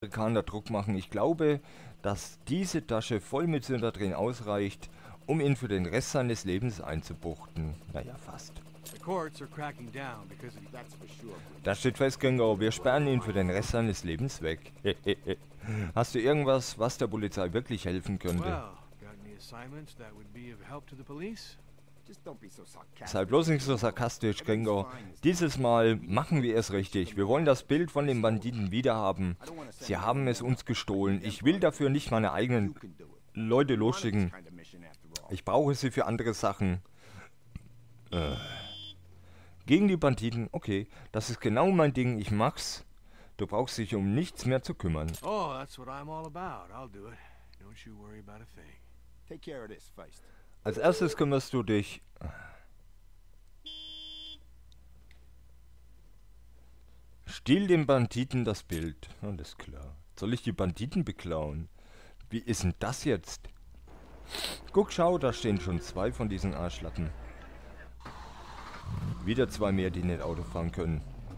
Amerikaner Druck machen. Ich glaube, dass diese Tasche voll mit Syntadrin ausreicht, um ihn für den Rest seines Lebens einzubuchten. Naja, fast. Da steht fest, Gringo, wir sperren ihn für den Rest seines Lebens weg. Hast du irgendwas, was der Polizei wirklich helfen könnte? Sei bloß nicht so sarkastisch, Gringo. Dieses Mal machen wir es richtig. Wir wollen das Bild von den Banditen wiederhaben. Sie haben es uns gestohlen. Ich will dafür nicht meine eigenen Leute losschicken. Ich brauche sie für andere Sachen. Gegen die Banditen? Okay, das ist genau mein Ding. Ich mach's. Du brauchst dich um nichts mehr zu kümmern. Oh, that's what I'm all about. I'll do it. Don't you worry about a thing. Take care of this, Feist. Als erstes kümmerst du dich... Stiehl dem Banditen das Bild. Alles klar. Soll ich die Banditen beklauen? Wie ist denn das jetzt? Guck, schau, da stehen schon 2 von diesen Arschlappen. Wieder 2 mehr, die nicht Auto fahren können.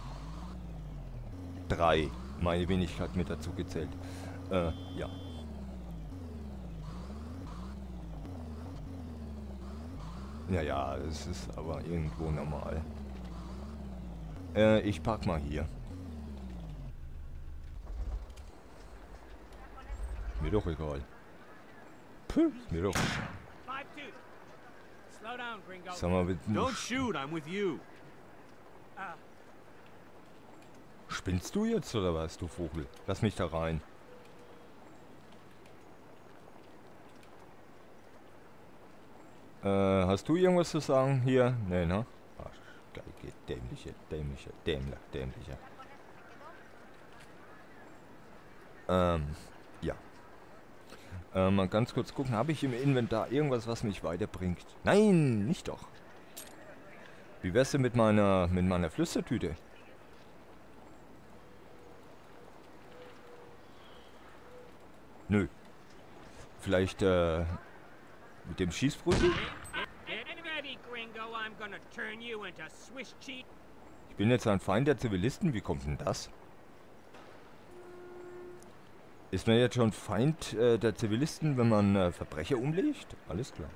3. Meine Wenigkeit mit dazu gezählt. Ja. Naja, es ist aber irgendwo normal. Ich park mal hier. Mir doch egal. Puh, mir doch. Sag mal, Don't shoot, I'm with you. spinnst du jetzt oder was, du Vogel? Lass mich da rein. Hast du irgendwas zu sagen hier? Nee, ne? Ach, geil, dämlicher. Ja. Mal ganz kurz gucken, habe ich im Inventar irgendwas, was mich weiterbringt? Nein, nicht doch. Wie wär's denn mit meiner Flüstertüte? Nö. Vielleicht, mit dem Schießbrügel? Ich bin jetzt ein Feind der Zivilisten, wie kommt denn das? Ist man jetzt schon Feind der Zivilisten, wenn man Verbrecher umlegt? Alles klar.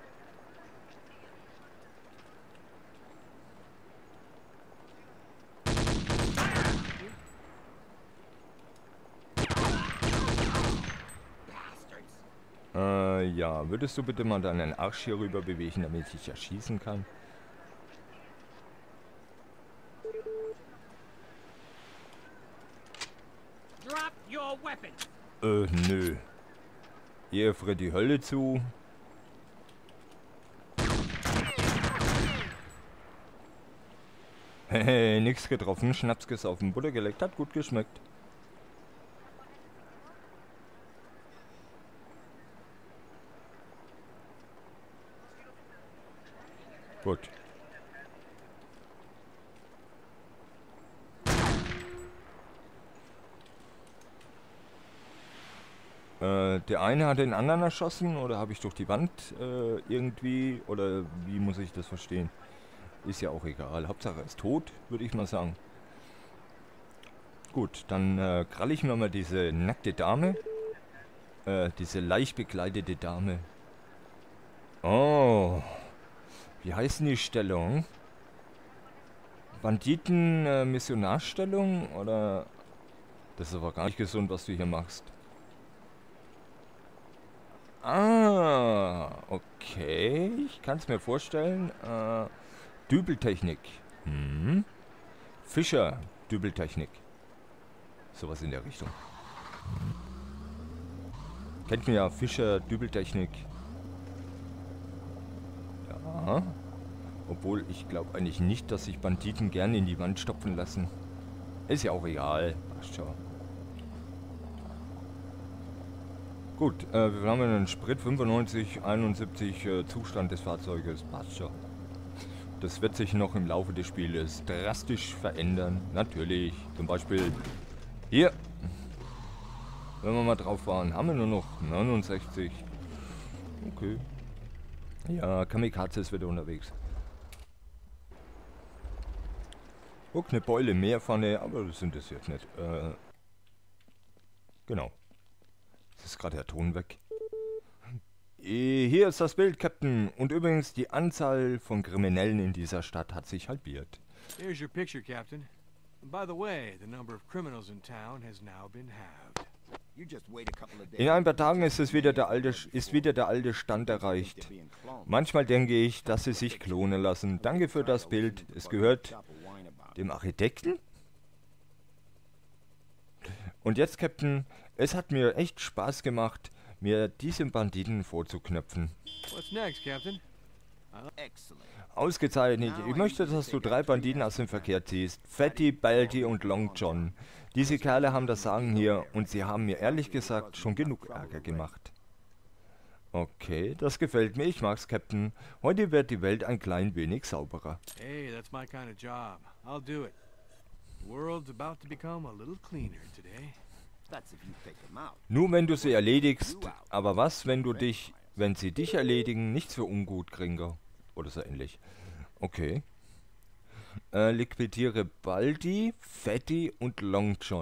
Ja, würdest du bitte mal deinen Arsch hier rüber bewegen, damit ich erschießen kann? Drop your weapon. Nö. Ihr friert die Hölle zu. Hehe, nix getroffen, Schnaps gesoffen, Butter geleckt, hat gut geschmeckt. Gut. Der eine hat den anderen erschossen oder habe ich durch die Wand irgendwie oder wie muss ich das verstehen? Ist ja auch egal. Hauptsache er ist tot, würde ich mal sagen. Gut, dann kralle ich mir mal diese nackte Dame. Diese leicht bekleidete Dame. Oh. Wie heißt denn die Stellung? Banditen Missionarstellung oder... Das ist aber gar nicht gesund, was du hier machst. Ah, okay. Ich kann es mir vorstellen. Dübeltechnik. Hm. Fischer, Dübeltechnik. Sowas in der Richtung. Kennt mir ja Fischer, Dübeltechnik. Ja. Obwohl, ich glaube eigentlich nicht, dass sich Banditen gerne in die Wand stopfen lassen. Ist ja auch egal. Passt schon. Gut, wir haben einen Sprit 95, 71 Zustand des Fahrzeuges. Passt schon. Das wird sich noch im Laufe des Spieles drastisch verändern. Natürlich. Zum Beispiel hier. Wenn wir mal drauf fahren, haben wir nur noch 69. Okay. Ja, Kamikaze ist wieder unterwegs. Guck, eine Beule mehr Pfanne, aber das sind es jetzt nicht. Genau. Jetzt ist gerade der Ton weg. Hier ist das Bild, Captain. Und übrigens, die Anzahl von Kriminellen in dieser Stadt hat sich halbiert. There's your picture, Captain. And by the way, the number of criminals in town has now been halved. You just wait a couple of days. In ein paar Tagen ist wieder der alte Stand erreicht. Manchmal denke ich, dass sie sich klonen lassen. Danke für das Bild. Es gehört dem Architekten? Und jetzt, Captain, es hat mir echt Spaß gemacht, mir diesen Banditen vorzuknöpfen. What's next, Captain? Excellent. Ausgezeichnet. Ich möchte, dass du 3 Banditen aus dem Verkehr ziehst. Fatty, Baldy und Long John. Diese Kerle haben das Sagen hier und sie haben mir ehrlich gesagt schon genug Ärger gemacht. Okay, das gefällt mir. Ich mag's, Captain. Heute wird die Welt ein klein wenig sauberer. Hey, that's my kind of job. I'll do it. The world's about to become a little cleaner today. That's if you pick them out. Nur wenn du sie erledigst. Aber was, wenn sie dich erledigen, nichts für ungut, Gringo. Oder so ähnlich. Okay. Liquidiere Baldi, Fatty und Long John.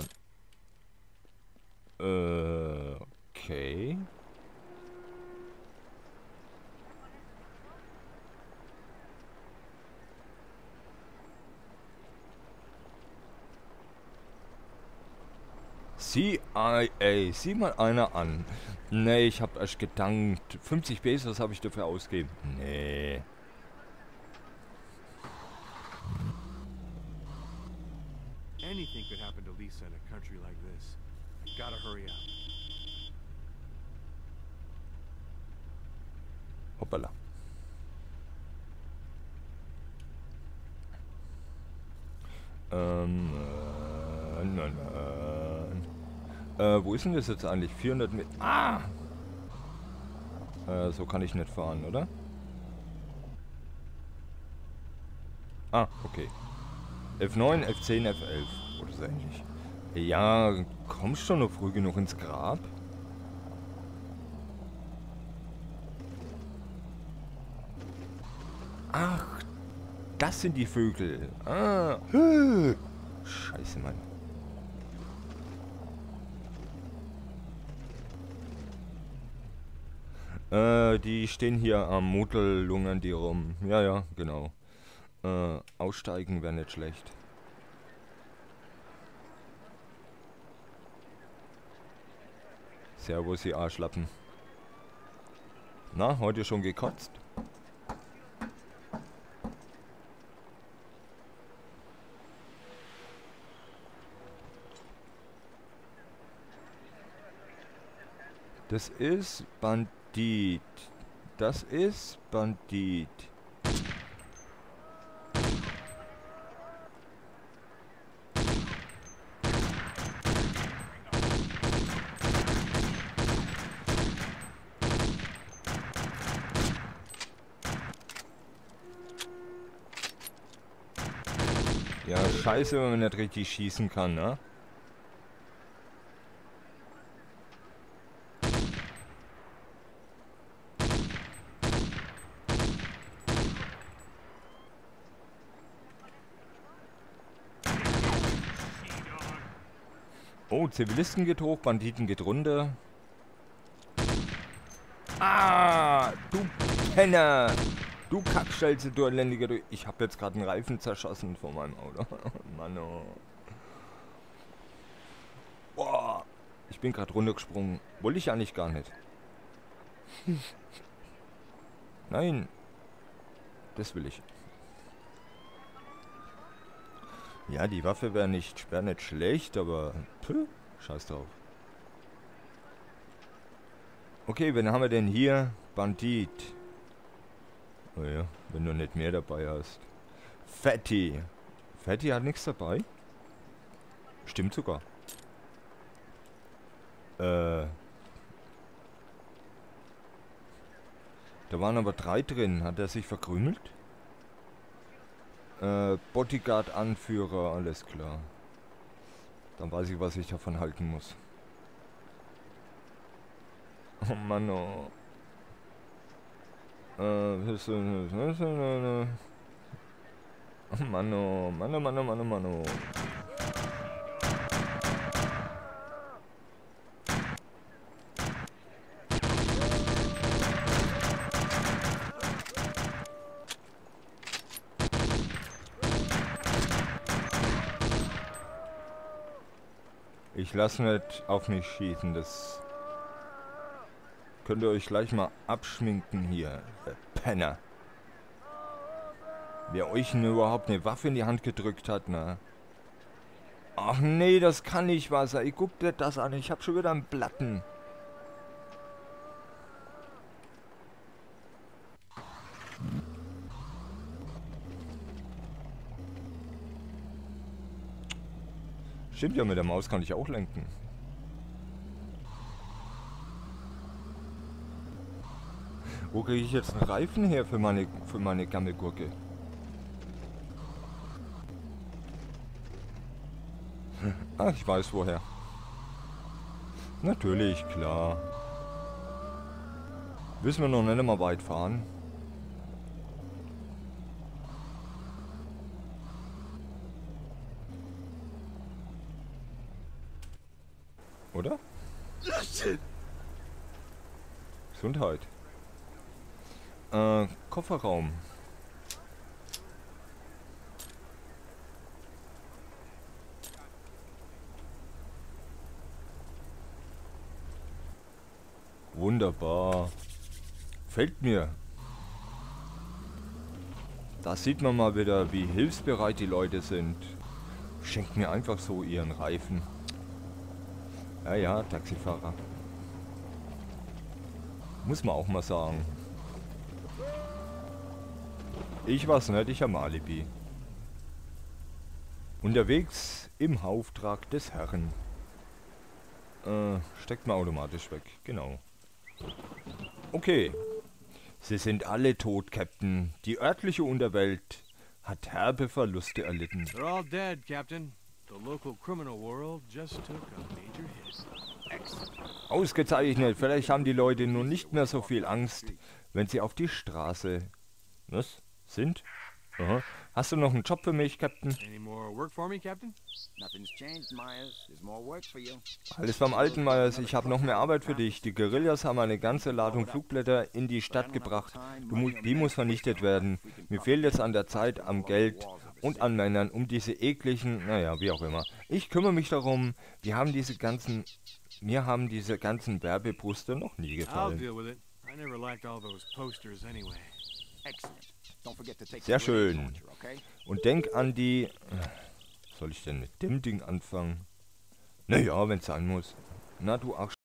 Okay. CIA, sieh mal einer an. Nee, ich hab erst gedankt. 50 Pesos habe ich dafür ausgegeben. Nee. Anything could happen to Lisa in a country like this. I gotta hurry up. Hoppala. Wo ist denn das jetzt eigentlich? 400 Meter. Ah! So kann ich nicht fahren, oder? Ah, okay. F9, F10, F11. Oder so ähnlich. Ja, kommst schon noch früh genug ins Grab? Ach, das sind die Vögel. Ah. Scheiße, Mann. Die stehen hier am Mutel, lungern die rum. Ja, ja, genau. Aussteigen wäre nicht schlecht. Servus, ihr Arschlappen. Na, heute schon gekotzt? Das ist Bandit. Das ist Bandit. Ja, scheiße, wenn man nicht richtig schießen kann, ne? Oh, Zivilisten geht hoch, Banditen geht runter. Ah, du Penner! Du Kackstelze, du Erländiger, du... Ich habe jetzt gerade einen Reifen zerschossen von meinem Auto. Mann, oh. Boah, ich bin gerade runtergesprungen. Wollte ich eigentlich gar nicht. Nein. Das will ich. Ja, die Waffe wäre nicht schlecht, aber... Puh, scheiß drauf. Okay, wen haben wir denn hier? Bandit. Oh ja, wenn du nicht mehr dabei hast. Fatty. Fatty hat nichts dabei? Stimmt sogar. Da waren aber 3 drin. Hat er sich verkrümelt? Bodyguard-Anführer, alles klar. Dann weiß ich, was ich davon halten muss. Oh Mann, oh. Oh Mann, oh. Mann, oh, Mann, oh, Mann, oh, Mann, oh. Ich lasse nicht auf mich schießen, das könnt ihr euch gleich mal abschminken hier, Penner. Wer euch denn überhaupt eine Waffe in die Hand gedrückt hat, ne? Ach nee, das kann nicht wahr sein. Ich guck dir das an, ich hab schon wieder einen Platten. Stimmt ja, mit der Maus kann ich auch lenken. Wo kriege ich jetzt einen Reifen her für meine Gammelgurke? Ach, ich weiß woher. Natürlich, klar. Müssen wir noch nicht mal weit fahren. Oder? Gesundheit. Kofferraum. Wunderbar. Fällt mir. Da sieht man mal wieder, wie hilfsbereit die Leute sind. Schenkt mir einfach so ihren Reifen. Ja, ja, Taxifahrer. Muss man auch mal sagen. Ich weiß nicht, ich habe Alibi. Unterwegs im Auftrag des Herrn. Steckt man automatisch weg, genau. Okay. Sie sind alle tot, Captain. Die örtliche Unterwelt hat herbe Verluste erlitten. They're all dead, Captain. The local criminal world just took a major hit. Excellent. Ausgezeichnet. Vielleicht haben die Leute nun nicht mehr so viel Angst, wenn sie auf die Straße... Was? Sind? Aha. Hast du noch einen Job für mich, Captain? Any more work for me, Captain? Nothing's changed, Myers. There's more work for you. Alles beim alten, Myers. Ich habe noch mehr Arbeit für dich. Die Guerillas haben eine ganze Ladung Flugblätter in die Stadt gebracht. Die muss vernichtet werden. Mir fehlt jetzt an der Zeit, am Geld und an Männern, um diese ekligen... Naja, wie auch immer. Ich kümmere mich darum. Mir haben diese ganzen Werbeposter noch nie I'll gefallen. deal with it. I never liked all those posters anyway. Excellent. Don't forget to take Sehr the schön. grenade launcher, okay? Und denk an die... Soll ich denn mit dem Ding anfangen? Naja, wenn es sein muss. Na, du Arsch.